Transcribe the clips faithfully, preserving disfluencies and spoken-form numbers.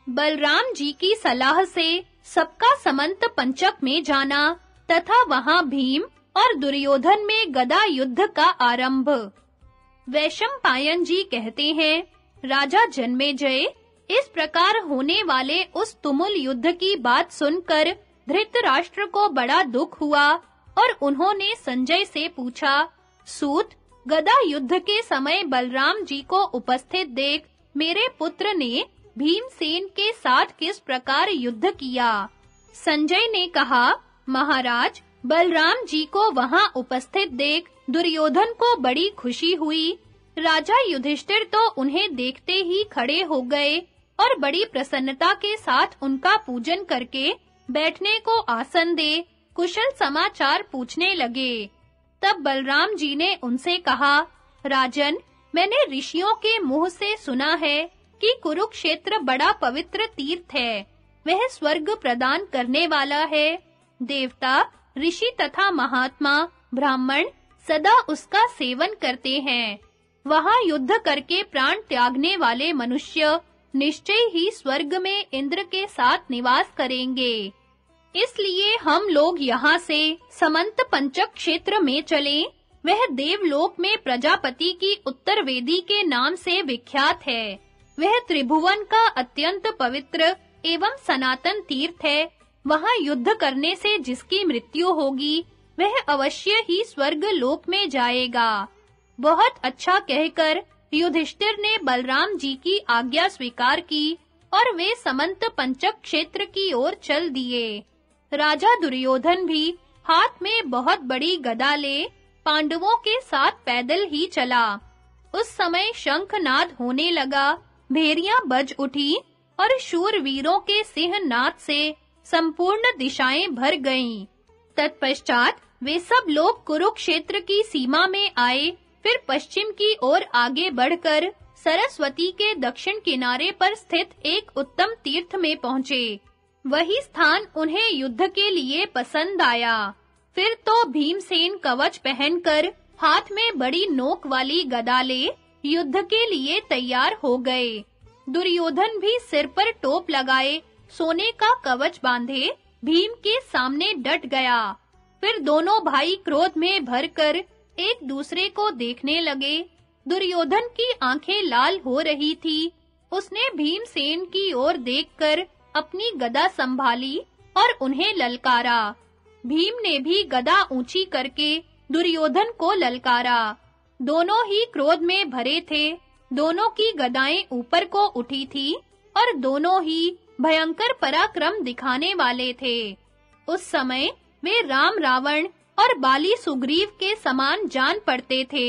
बलराम जी की सलाह से सबका समंत पंचक में जाना तथा वहां भीम और दुर्योधन में गदा युद्ध का आरंभ। वैशंपायन जी कहते हैं, राजा जन्मेजय, इस प्रकार होने वाले उस तुमुल युद्ध की बात सुनकर धृतराष्ट्र को बड़ा दुख हुआ और उन्होंने संजय से पूछा, सूत, गदा युद्ध के समय बलराम जी को उपस्थित देख मेरे पुत्र ने भीमसेन के साथ किस प्रकार युद्ध किया? संजय ने कहा, महाराज, बलराम जी को वहां उपस्थित देख दुर्योधन को बड़ी खुशी हुई। राजा युधिष्ठिर तो उन्हें देखते ही खड़े हो गए और बड़ी प्रसन्नता के साथ उनका पूजन करके बैठने को आसन दे कुशल समाचार पूछने लगे। तब बलराम जी ने उनसे कहा, राजन, मैंने ऋषियों के मुंह से सुना है कि कुरुक्षेत्र बड़ा पवित्र तीर्थ है। वह स्वर्ग प्रदान करने वाला है। देवता, ऋषि तथा महात्मा, ब्राह्मण सदा उसका सेवन करते हैं। वहां युद्ध करके प्राण त्यागने वाले मनुष्य निश्चय ही स्वर्ग में इंद्र के साथ निवास करेंगे। इसलिए हम लोग यहाँ से समंत पंचक क्षेत्र में चलें। वह देवलोक में प्रजापति की उत्तरवेदी के नाम से विख्यात है। वह त्रिभुवन का अत्यंत पवित्र एवं सनातन तीर्थ है। वहां युद्ध करने से जिसकी मृत्यु होगी, वह अवश्य ही स्वर्ग लोक में जाएगा। बहुत अच्छा कहकर युधिष्ठिर ने बलराम जी की आज्ञा स्वीकार की और वे समंत पंचक क्षेत्र की ओर चल दिए। राजा दुर्योधन भी हाथ में बहुत बड़ी गदा ले पांडवों के साथ पैदल ही चला। उस समय शंखनाद होने लगा, भेरियां बज उठी और शूरवीरों के सिंहनाद से संपूर्ण दिशाएं भर गईं। तत्पश्चात वे सब लोग कुरुक्षेत्र की सीमा में आए, फिर पश्चिम की ओर आगे बढ़कर सरस्वती के दक्षिण किनारे पर स्थित एक उत्तम तीर्थ में पहुंचे। वही स्थान उन्हें युद्ध के लिए पसंद आया। फिर तो भीमसेन कवच पहनकर हाथ में बड़ी नोक वाली गदा ले युद्ध के लिए तैयार हो गए। दुर्योधन भी सिर पर टोप लगाए सोने का कवच बांधे भीम के सामने डट गया। फिर दोनों भाई क्रोध में भरकर एक दूसरे को देखने लगे। दुर्योधन की आंखें लाल हो रही थी। उसने भीमसेन की ओर देखकर अपनी गदा संभाली और उन्हें ललकारा। भीम ने भी गदा ऊंची करके दुर्योधन को ललकारा। दोनों ही क्रोध में भरे थे। दोनों की गदाएं ऊपर को उठी थी और दोनों ही भयंकर पराक्रम दिखाने वाले थे। उस समय वे राम रावण और बाली सुग्रीव के समान जान पड़ते थे।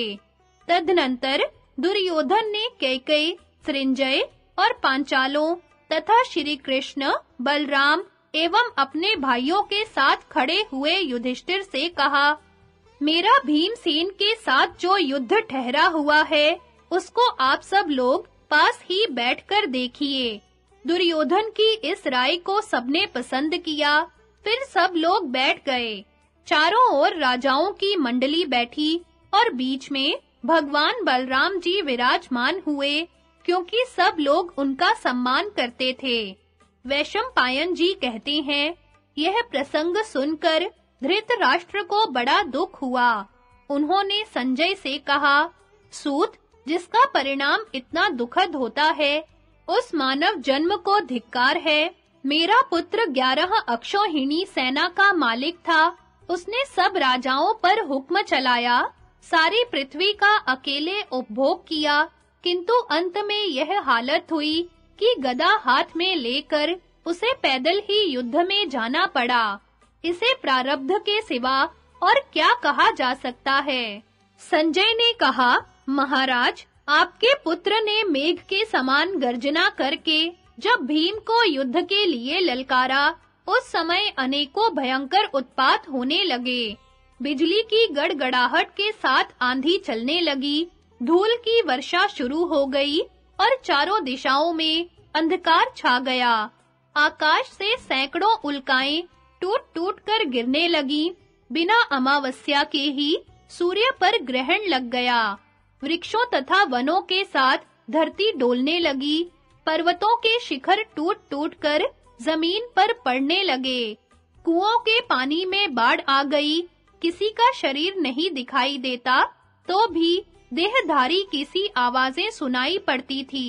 तदनंतर दुर्योधन ने कैकेयी, सृंजय और पांचालों तथा श्री कृष्ण, बलराम एवं अपने भाइयों के साथ खड़े हुए युधिष्ठिर से कहा, मेरा भीमसेन के साथ जो युद्ध ठहरा हुआ है, उसको आप सब लोग पास ही बैठकर देखिए। दुर्योधन की इस राय को सबने पसंद किया। फिर सब लोग बैठ गए। चारों ओर राजाओं की मंडली बैठी और बीच में भगवान बलराम जी विराजमान हुए, क्योंकि सब लोग उनका सम्मान करते थे। वैशंपायन जी कहते हैं, यह प्रसंग सुनकर धृतराष्ट्र को बड़ा दुख हुआ। उन्होंने संजय से कहा, सूत, जिसका परिणाम इतना दुखद होता है, उस मानव जन्म को धिक्कार है। मेरा पुत्र ग्यारह अक्षौहिणी सेना का मालिक था। उसने सब राजाओं पर हुक्म चलाया, सारी पृथ्वी का अकेले उपभोग किया, किंतु अंत में यह हालत हुई कि गदा हाथ में लेकर उसे पैदल ही युद्ध में जाना पड़ा। इसे प्रारब्ध के सिवा और क्या कहा जा सकता है? संजय ने कहा, महाराज, आपके पुत्र ने मेघ के समान गर्जना करके जब भीम को युद्ध के लिए ललकारा, उस समय अनेकों भयंकर उत्पात होने लगे। बिजली की गड़गड़ाहट के साथ आंधी चलने लगी, धूल की वर्षा शुरू हो गई और चारों दिशाओं में अंधकार छा गया। आकाश से सैकड़ों उल्काएं टूट-टूट कर गिरने लगी। बिना अमावस्या के ही सूर्य पर ग्रहण लग गया। वृक्षों तथा वनों के साथ धरती डोलने लगी। पर्वतों के शिखर टूट-टूट कर जमीन पर पड़ने लगे। कुओं के पानी में बाढ़ आ गई, किसी का शरीर नहीं दिखाई देता, तो भी देहधारी किसी आवाजें सुनाई पड़ती थी।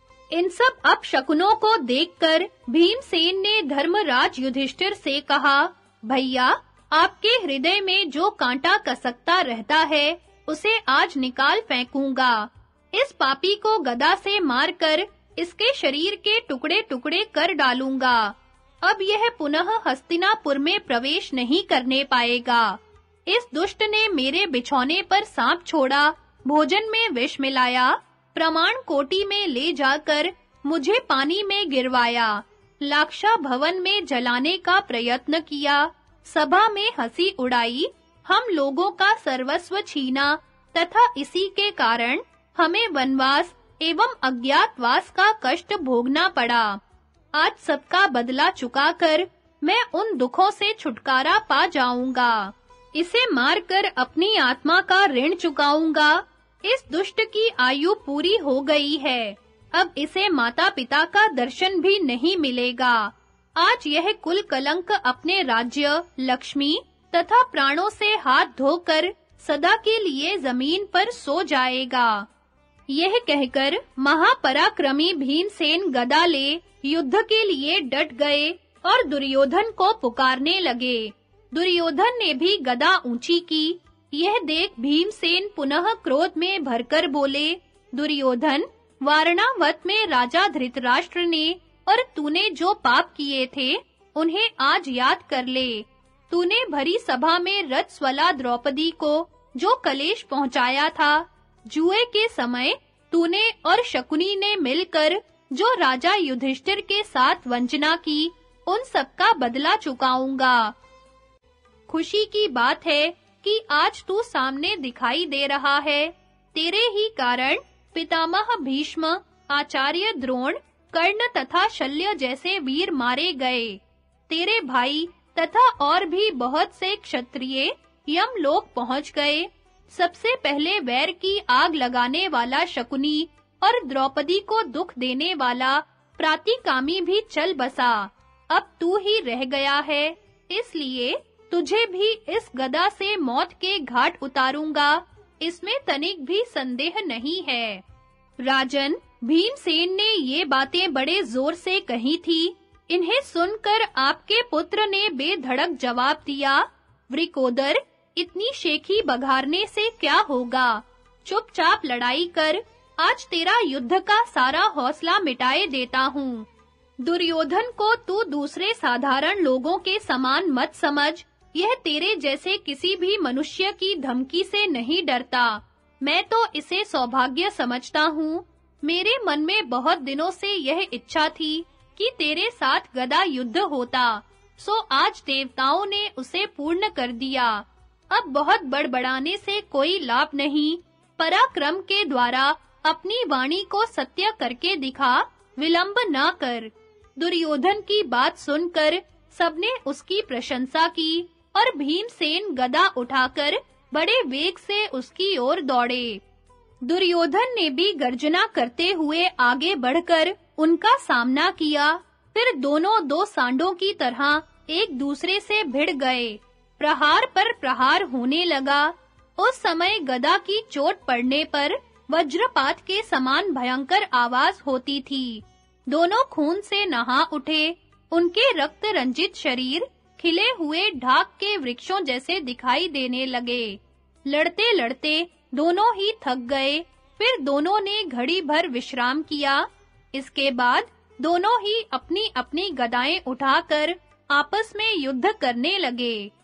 इन सब अपशकुनों को देखकर भीमसेन ने धर्मराज युधिष्ठिर से कहा, भैया, आपके हृदय में जो कांटा कसकता रहता है, उसे आज निकाल फेंकूंगा। इस पापी को गदा से मारकर इसके शरीर के टुकड़े-टुकड़े कर डालूंगा। अब यह पुनः हस्तिनापुर में प्रवेश नहीं करने पाएगा। इस दुष्ट ने मेरे बिछौने पर सांप छोड़ा, भोजन में विष मिलाया, प्रमाण कोटि में ले जाकर मुझे पानी में गिरवाया, लाक्षा भवन में जलाने का प्रयत्न किया, सभा में हंसी उड़ाई, हम लोगों का सर्वस्व छीना तथा इसी के कारण हमें वनवास एवं अज्ञातवास का कष्ट भोगना पड़ा। आज सबका बदला चुकाकर मैं उन दुखों से छुटकारा पा जाऊंगा। इसे मारकर अपनी आत्मा का ऋण चुकाऊंगा। इस दुष्ट की आयु पूरी हो गई है। अब इसे माता-पिता का दर्शन भी नहीं मिलेगा। आज यह कुल कलंक अपने राज्य, लक्ष्मी तथा प्राणों से हाथ धोकर सदा के लिए जमीन पर सो जाएगा। यह कहकर महापराक्रमी भीमसेन गदा ले युद्ध के लिए डट गए और दुर्योधन को पुकारने लगे। दुर्योधन ने भी गदा ऊंची की। यह देख भीमसेन पुनः क्रोध में भरकर बोले, दुर्योधन, वारणावत में राजा धृतराष्ट्र ने और तूने जो पाप किए थे, उन्हें आज याद कर ले। तूने भरी सभा में रथस्वला द्रौपदी को जो कलेश पहुंचाया था, जुए के समय तूने और शकुनी ने मिलकर जो राजा युधिष्ठिर के साथ वंचना की, उन सब का बदला चुकाऊंगा। खुशी की बात है कि आज तू सामने दिखाई दे रहा है। तेरे ही कारण पितामह भीष्म, आचार्य द्रोण, कर्ण तथा शल्य जैसे वीर मारे गए। तेरे भाई तथा और भी बहुत से क्षत्रिय यमलोक पहुंच गए। सबसे पहले वैर की आग लगाने वाला शकुनी और द्रौपदी को दुख देने वाला प्रातिकामी भी चल बसा। अब तू ही रह गया है, इसलिए तुझे भी इस गदा से मौत के घाट उतारूंगा। इसमें तनिक भी संदेह नहीं है। राजन, भीमसेन ने ये बातें बड़े जोर से कही थी। इन्हें सुनकर आपके पुत्र ने बेधड़क जवाब दिया, वृकोदर, इतनी शेखी बघारने से क्या होगा? चुपचाप लड़ाई कर, आज तेरा युद्ध का सारा हौसला मिटाए देता हूँ। दुर्योधन को तू दूसरे साधारण लोगों के समान मत समझ। यह तेरे जैसे किसी भी मनुष्य की धमकी से नहीं डरता। मैं तो इसे सौभाग्य समझता हूँ। मेरे मन में बहुत दिनों से यह इच्छा थी कि तेरे साथ गदा युद्ध होता, सो आज देवताओं ने उसे पूर्ण कर दिया। अब बहुत बड़बड़ाने से कोई लाभ नहीं। पराक्रम के द्वारा अपनी वाणी को सत्य करके दिखा, विलंब ना कर। दुर्योधन की बात सुनकर सबने उसकी प्रशंसा की और भीमसेन गदा उठाकर बड़े वेग से उसकी ओर दौड़े। दुर्योधन ने भी गर्जना करते हुए आगे बढ़कर उनका सामना किया। फिर दोनों दो सांडों की तरह एक दूसरे से भिड़ गए। प्रहार पर प्रहार होने लगा। उस समय गदा की चोट पड़ने पर वज्रपात के समान भयंकर आवाज होती थी। दोनों खून से नहा उठे। उनके रक्त रंजित शरीर खिले हुए ढाक के वृक्षों जैसे दिखाई देने लगे। लड़ते-लड़ते दोनों ही थक गए। फिर दोनों ने घड़ी भर विश्राम किया। इसके बाद दोनों ही अपनी-अपनी गदाएं उठाकर आपस में युद्ध करने लगे।